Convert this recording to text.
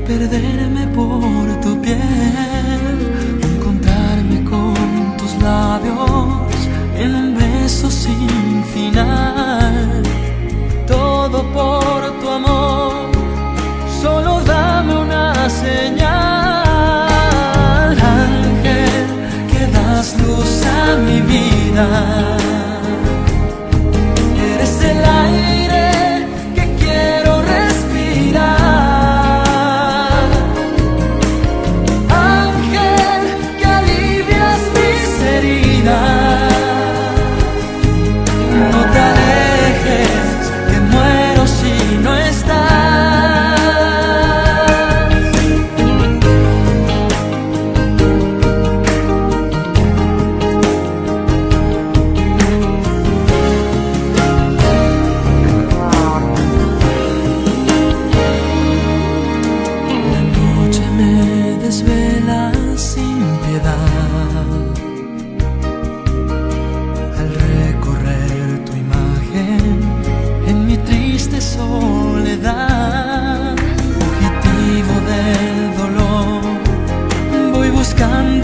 perderme por tu piel, encontrarme con tus labios en un beso sin final. Todo por tu amor, solo dame una señal. Ángel, que das luz a mi vida, eres el aire que quiero respirar. Ángel, que alivias mis heridas, no te alejes, que muero si no estás. Desvela sin piedad al recorrer tu imagen en mi triste soledad. Fugitivo del dolor, voy buscando